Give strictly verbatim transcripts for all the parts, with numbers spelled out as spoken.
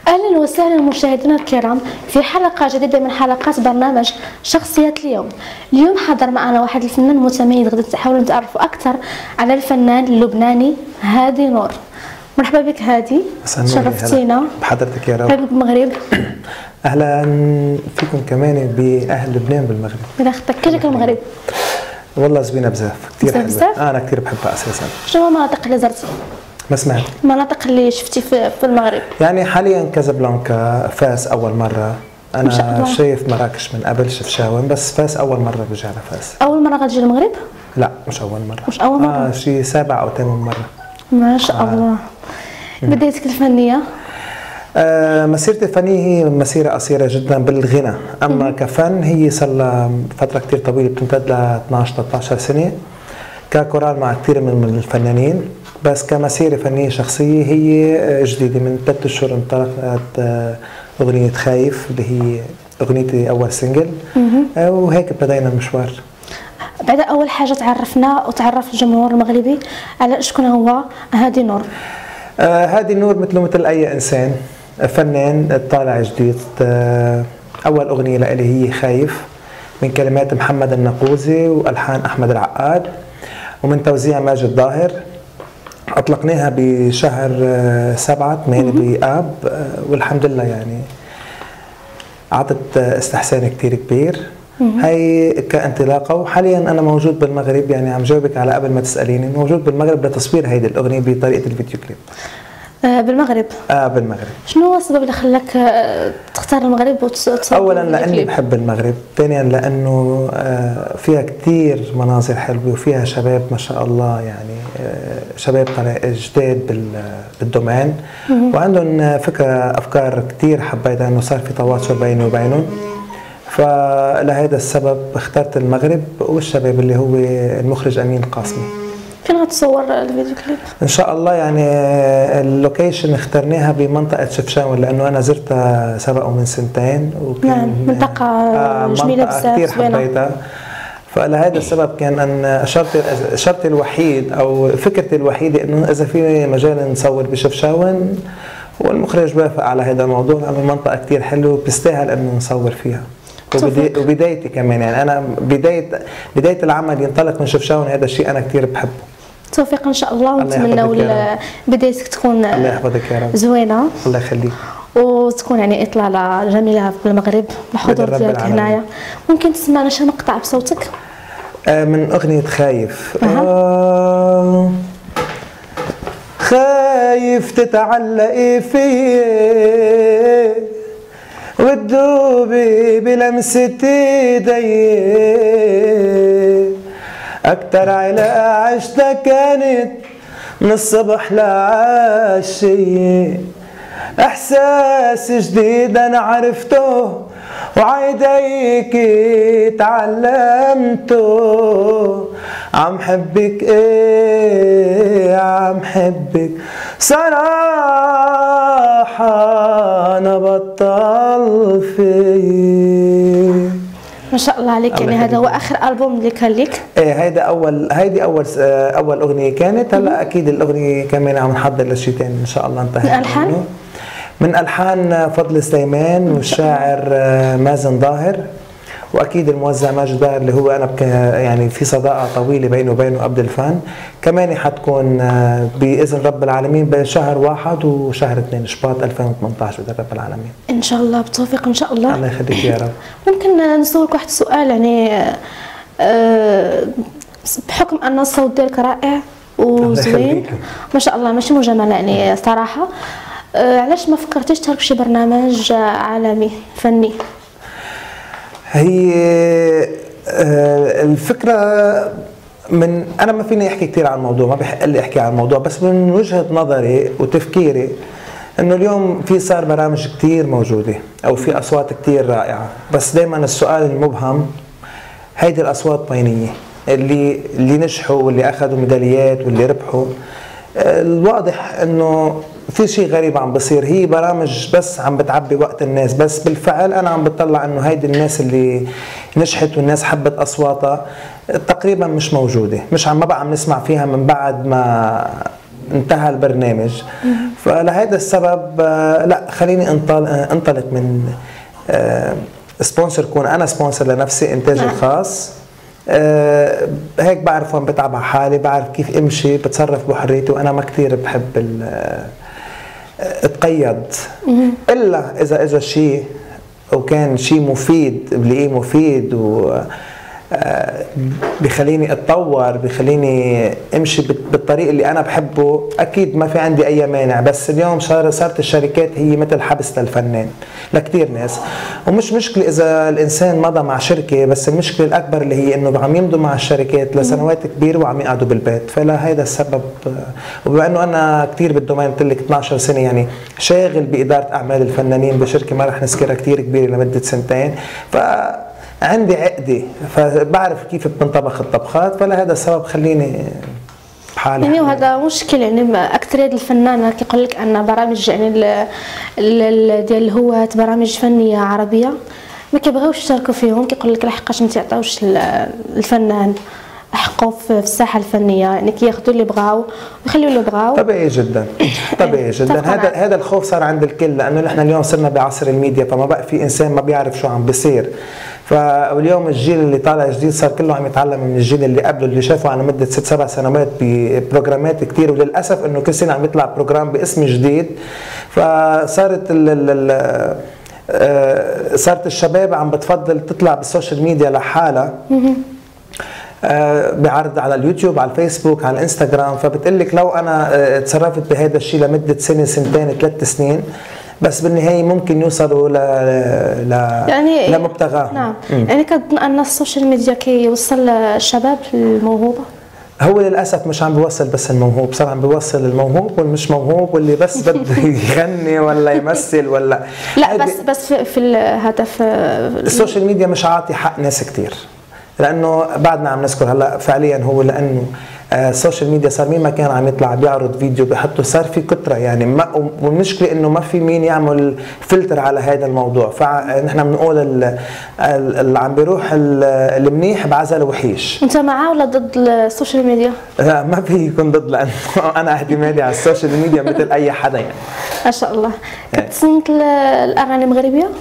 اهلا وسهلا مشاهدينا الكرام في حلقه جديده من حلقات برنامج شخصيات اليوم. اليوم حضر معنا واحد الفنان متميز، غادي تحاولوا تعرفوا اكثر على الفنان اللبناني هادي نور. مرحبا بك هادي، شرفتينا بحضرتك يا رب. اهلا بالمغرب. اهلا فيكم كمان باهل لبنان بالمغرب. الله يخطيك، كيف جاك المغرب؟ والله زوينه بزاف، كثير حلوه. بزاف؟ انا كثير بحبها اساسا. شنو المناطق اللي زرتي؟ ما سمعت. المناطق اللي شفتي في, في المغرب؟ يعني حاليا كازابلانكا، فاس اول مره. انا شايف مراكش من قبل، شفشاون، بس فاس اول مره برجع لفاس. اول مره غتجي المغرب؟ لا مش اول مره. مش اول مره؟ اه شي سابع او ثامن مره. ما شاء آه. الله. بدايتك الفنيه؟ آه مسيرتي الفنيه هي مسيره قصيره جدا بالغنى، اما مم. كفن هي صار لها فتره كثير طويله، بتمتد ل اثنعش ثلاثة عشر سنه ككورال مع كثير من الفنانين. بس كمسيره فنيه شخصيه هي جديده، من ثلاث اشهر انطلقت اغنيه خايف اللي هي اغنيتي اول سنجل، آه وهيك بدينا المشوار. بعد اول حاجه تعرفنا وتعرف الجمهور المغربي على شكون هو هادي نور. آه هادي نور مثله مثل اي انسان، فنان طالع جديد. آه اول اغنيه لإلي هي خايف، من كلمات محمد النقوزي والحان احمد العقاد ومن توزيع ماجد ظاهر. اطلقناها بشهر آه سبعة ثمانية بآب، آه والحمد لله يعني اعطت استحسان كثير كبير. هي كانطلاقه، وحاليا انا موجود بالمغرب، يعني عم جاوبك على قبل ما تساليني، موجود بالمغرب لتصوير هيدي الاغنيه بطريقه الفيديو كليب. آه بالمغرب؟ اه بالمغرب. شنو هو السبب اللي خلاك آه تختار المغرب وتصور؟ اولا لاني بحب المغرب، ثانيا لانه آه فيها كثير مناظر حلوه وفيها شباب ما شاء الله، يعني آه شباب طالع جداد بالدومين وعندهم فكره افكار كثير حبيتها، انه صار في تواصل بيني وبينهم. فلهذا السبب اخترت المغرب والشباب اللي هو المخرج امين القاسمي. فين غتصور الفيديو كليب؟ ان شاء الله يعني اللوكيشن اخترناها بمنطقه شفشاون، لانه انا زرتها سبق من سنتين وكان نعم منطقه آه جميله بزاف كثير حبيتها. فلهذا السبب كان ان شرطي شرطي الوحيد او فكرتي الوحيده انه اذا في مجال نصور بشفشاون، والمخرج وافق على هذا الموضوع، لانه المنطقه كثير حلوه بتستاهل انه نصور فيها. وبدايتي كمان، يعني انا بدايه بدايه العمل ينطلق من شفشاون، هذا الشيء انا كثير بحبه. توفيق ان شاء الله، ونتمنوا بدايتك تكون الله يحفظك يا رب زوينه. الله يخليك، وتكون يعني اطلاله جميله بالمغرب بالحضور ديالك هنايا. ممكن تسمعنا شي مقطع بصوتك؟ آه من اغنيه خايف. أه. آه خايف تتعلقي فيا وتدوبي بلمسة ايدي، اكتر علاقة عشتها كانت من الصبح لعالعشية، احساس جديد انا عرفته وعيديكي تعلمته، عم حبك ايه عم حبك صراحة انا بطل فيه. ما شاء الله عليك، يعني هذا هو اخر البوم اللي كان لك؟ ايه هيدا اول هيدي اول اول اغنية كانت. هلا اكيد الاغنية كمان عم نحضر لشيء ثاني ان شاء الله انتهى. من الحان؟ من الحان فضل سليمان والشاعر مازن ظاهر، واكيد الموزع ماجد ظاهر اللي هو انا يعني في صداقه طويله بيني وبينه قبل الفن. كمان حتكون باذن رب العالمين بشهر واحد وشهر اثنين شباط ألفين وثمانية عشر باذن رب العالمين. ان شاء الله بالتوفيق ان شاء الله. الله يخليك يا رب. ممكن نسولك واحد السؤال، يعني أه بحكم ان الصوت ديالك رائع وزوين ما شاء الله، ماشي مجامله يعني صراحه، أه علاش ما فكرتيش تشارك شي برنامج عالمي فني؟ هي الفكرة من أنا ما فيني أحكي كثير عن الموضوع، ما بحق لي أحكي عن الموضوع، بس من وجهة نظري وتفكيري إنه اليوم في صار برامج كثير موجودة أو في أصوات كثير رائعة، بس دائما السؤال المبهم هيدي الأصوات وينية؟ اللي اللي نجحوا واللي أخذوا ميداليات واللي ربحوا، الواضح إنه في شيء غريب عم بصير. هي برامج بس عم بتعبي وقت الناس، بس بالفعل انا عم بطلع انه هيدي الناس اللي نجحت والناس حبت اصواتها تقريبا مش موجوده، مش عم ما بقى عم نسمع فيها من بعد ما انتهى البرنامج. فلهذا السبب لا خليني انطلق من سبونسر، كون انا سبونسر لنفسي انتاجي الخاص. أه هيك بعرف وين بتعب على حالي، بعرف كيف امشي، بتصرف بحريتي، وانا ما كثير بحب اتقيد الا اذا اجى شيء وكان شيء مفيد بلاقيه مفيد و بخليني اتطور، بخليني امشي بالطريق اللي انا بحبه، اكيد ما في عندي اي مانع. بس اليوم صارت الشركات هي مثل حبس للفنان لكثير ناس، ومش مشكله اذا الانسان مضى مع شركه، بس المشكله الاكبر اللي هي انه عم يمضوا مع الشركات لسنوات كبيره وعم يقعدوا بالبيت. فلهذا السبب، وبما انه انا كثير بالدومين قلت لك اثنعش سنه يعني شاغل باداره اعمال الفنانين بشركه ما رح نذكرها كثير كبيره لمده سنتين، ف عندي عقدة، فبعرف كيف بتنطبخ الطبخات. فلهذا السبب خليني بحالي يعني. وهذا مشكل يعني اكثر الفنانه كيقول لك ان برامج يعني ديال الهواة برامج فنيه عربيه ما كيبغيوش يشاركوا فيهم، كيقول لك لحقاش ما تعطيوش الفنان حقه في الساحه الفنيه، يعني كياخذوا اللي بغاو ويخليوا اللي بغاو. طبيعي جدا طبيعي جدا. هذا هذا الخوف صار عند الكل، لانه نحن اليوم صرنا بعصر الميديا، فما بقى في انسان ما بيعرف شو عم بيصير. فاليوم الجيل اللي طالع جديد صار كله عم يتعلم من الجيل اللي قبله، اللي شافه على مده ست سبع سنوات ببروجرامات كثير، وللاسف انه كل سنه عم يطلع بروجرام باسم جديد. فصارت ال ال صارت الشباب عم بتفضل تطلع بالسوشيال ميديا لحالها، بعرض على اليوتيوب، على الفيسبوك، على الانستغرام. فبتقول لك لو انا تصرفت بهذا الشيء لمده سنه سنتين ثلاث سنين، بس بالنهايه ممكن يوصلوا ل ل يعني لمبتغاهم. نعم. مم. يعني كتظن ان السوشيال ميديا كيوصل الشباب الموهوبه؟ هو للاسف مش عم بيوصل بس الموهوب، صار عم بيوصل الموهوب والمش موهوب، واللي بس بده يغني ولا يمثل ولا لا. بس بس في, في الهدف السوشيال ميديا مش عاطي حق ناس كثير، لانه بعدنا عم نذكر هلا فعليا هو لانه السوشيال ميديا صار مين ما كان عم يطلع بيعرض فيديو بيحطه، صار في كتره يعني ما، والمشكله انه ما في مين يعمل فلتر على هذا الموضوع. فنحن بنقول اللي عم بيروح المنيح بعزل وحيش. انت معاه ولا ضد السوشيال ميديا؟ لا ما في يكون ضد، لانه انا اعتمادي على السوشيال ميديا مثل اي حدا يعني. ما شاء الله. كتصنت الاغاني المغربيه؟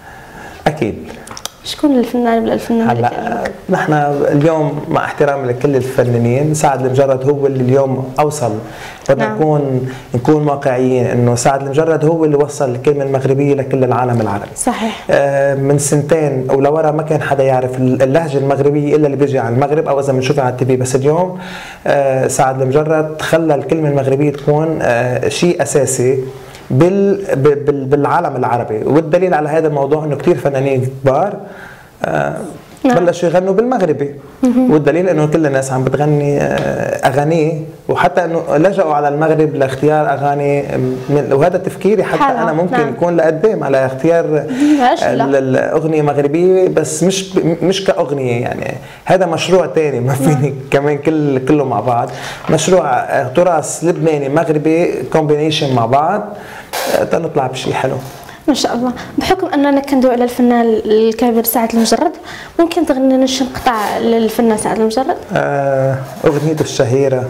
اكيد. شكون الفنان ولا الفنان؟ هلا نحن اليوم مع احترامي لكل الفنانين، سعد المجرد هو اللي اليوم اوصل. بدنا نعم. نكون نكون واقعيين انه سعد المجرد هو اللي وصل الكلمه المغربيه لكل العالم العربي. صحيح. آه من سنتين او لورا ما كان حدا يعرف اللهجه المغربيه الا اللي بيجي على المغرب او اذا بنشوفها على التي في. بس اليوم آه سعد المجرد خلى الكلمه المغربيه تكون آه شيء اساسي بال بالعالم العربي. والدليل على هذا الموضوع انه كثير فنانين كبار آه نعم. بلشوا يغنوا بالمغربي، والدليل انه كل الناس عم بتغني آه اغانيه، وحتى انه لجأوا على المغرب لاختيار اغاني من، وهذا تفكيري حتى انا ممكن نعم. يكون لقدام على اختيار الاغنيه مغربيه، بس مش مش كاغنيه يعني. هذا مشروع ثاني ما فيني نعم. كمان كل كله مع بعض، مشروع تراث لبناني مغربي كومبينيشن مع بعض تنطلع بشيء حلو ما شاء الله. بحكم اننا كندوي على الفنان الكبير سعد المجرد، ممكن تغني لنا شي مقطع للفنان سعد المجرد؟ آه اغنيته الشهيره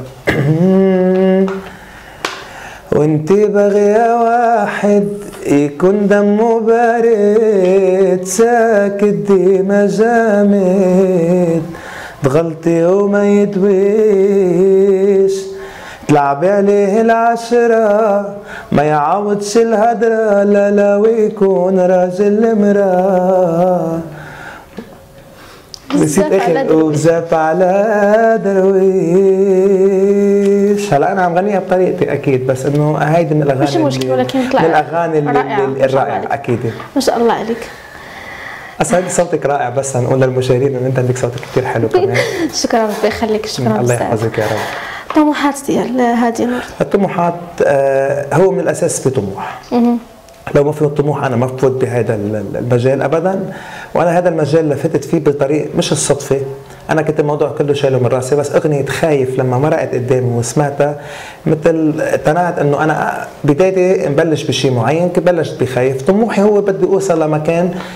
وانت بغيا واحد يكون دمه بارد ساكت ديما جامد تغلطي وما يدويش تلعبي عليه العشرة ما يعوضش الهدرة لا لا ويكون راجل مرا نسيت اخر وبزاف على درويش. هلا انا عم غنيها بطريقتي اكيد، بس انه هيدي من الاغاني مش مشكله ولكن من الاغاني الرائعه اكيد. ما شاء الله عليك. أسعد صوتك رائع، بس هنقول للمشاهدين انه انت عندك صوتك كثير حلو كمان. شكرا ربي يخليك. شكرا الله يحفظك يا رب. طموحات ديال هادي نور؟ الطموحات آه هو من الاساس في طموح. لو ما في طموح انا ما بفوت بهذا المجال ابدا. وانا هذا المجال لفتت فيه بطريق مش الصدفه، انا كنت الموضوع كله شايله من راسي، بس اغنيه خايف لما مرقت قدامي وسمعتها مثل اقتنعت انه انا بدايتي نبلش بشيء معين. كنت بلشت بخايف، طموحي هو بدي اوصل لمكان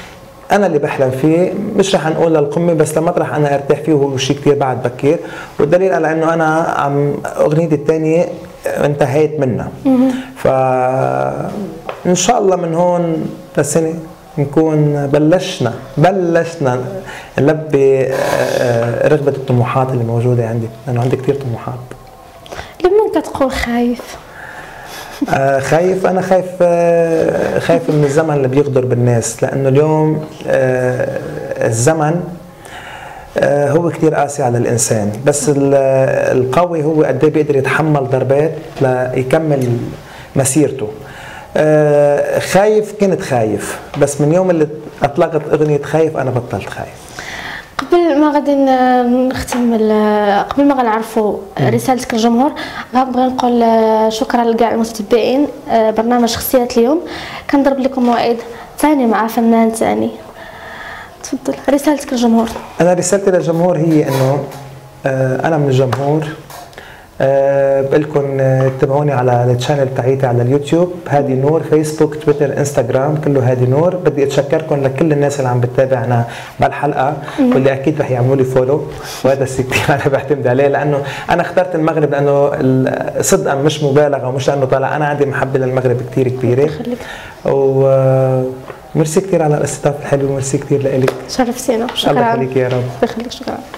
انا اللي بحلم فيه، مش رح نقول للقمه بس لمطرح انا ارتاح فيه، وهو شيء كثير بعد بكير. والدليل على انه انا عم اغنيتي الثانيه انتهيت منها. ف ان شاء الله من هون للسنه نكون بلشنا بلشنا نلبي رغبه الطموحات اللي موجوده عندي، لانه عندي كثير طموحات. لما كتقول خايف؟ آه خايف، انا خايف آه خايف من الزمن اللي بيغدر بالناس، لانه اليوم آه الزمن آه هو كثير قاسي على الانسان، بس القوي هو قد ايه بيقدر يتحمل ضربات ليكمل مسيرته. آه خايف، كنت خايف، بس من يوم اللي اطلقت اغنيه خايف انا بطلت خايف. قبل ما غادي نختم، قبل ما غنعرفوا رسالتك للجمهور، غنبغي نقول شكرا لكاع المتتبعين برنامج شخصيات اليوم. كنضرب لكم موعد ثاني مع فنان ثاني. تفضل رسالتك للجمهور. انا رسالتي للجمهور هي انه انا من الجمهور. أه بقول لكم اتبعوني على التشانل تاعيتي على اليوتيوب هادي نور، فيسبوك، تويتر، انستغرام، كله هادي نور. بدي اتشكركم لكل الناس اللي عم بتتابعنا بهالحلقه، واللي اكيد رح يعملوا لي فولو، وهذا الشيء كثير انا بعتمد عليه، لانه انا اخترت المغرب لانه صدقا مش مبالغه ومش لانه طالع، انا عندي محبه للمغرب كثير كبيره. وميرسي كثير على الاستضافه الحلوه، وميرسي كثير لك. شرفتينا، شكرا. الله يخليك يا رب. الله يخليك، شكرا.